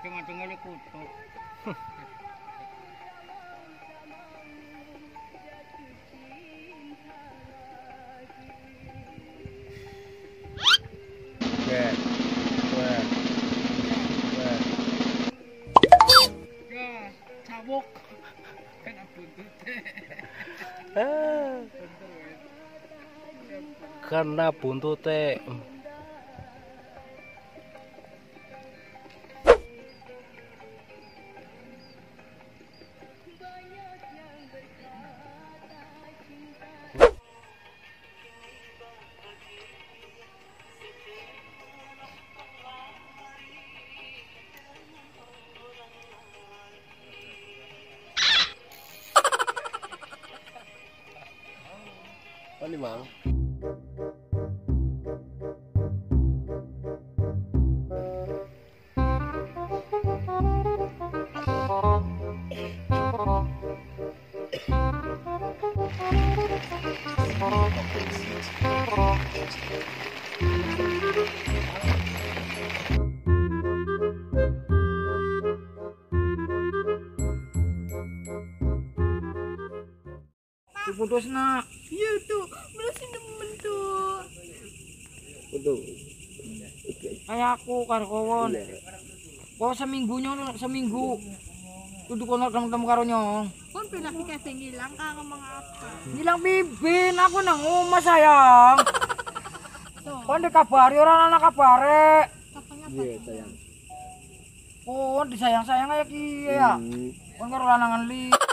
Dengar-dengar kutuk. Ya, cabuk. Kena buntut. Karena buntute. Oh, ini mang. Diputus nak. Iya tuh, berarti nemen tuh. Betul. Kayak aku karo kawan. Kok seminggu. Kudu kono ketemu karo nyong. Kon pindah dikasih ngilang kang ngomong apa? Ngilang bibin, aku nang omah sayang. Kon dikabari ora ana kabare. Iya, sayang. Kon disayang-sayang kayak kiye ya. Kon karo lanangan li.